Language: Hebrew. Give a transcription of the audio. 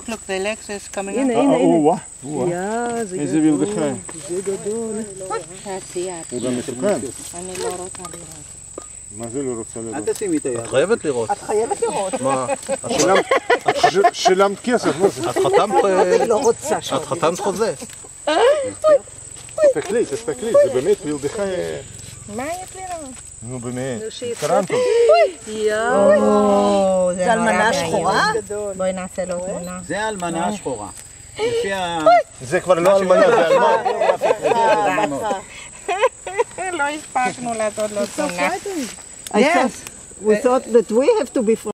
look, the legs is coming הנה, up. הנה, הנה. וואה, זה איזה גדול. מרדכי. זה גדול. תעשיית. הוא גם מסוכן. אני לא רוצה לראות. מה זה לא רוצה אל לראות? תשימי את היד. את חייבת לראות. את חייבת לראות. מה? שילמת כסף, מה זה? את חתמת... לא רוצה שם. את חתמת חוזה. תסתכלי, זה באמת מרדכי... מה יש לי לראות? נו באמת, טרנטום. יואו, זה אלמנה שחורה? בואי נעשה לו תמונה. זה האלמנה השחורה. לפי ה... זה כבר לא אלמנה, זה אלמן. לא הספקנו לעשות לו תמונה. Yes, we thought that we have to be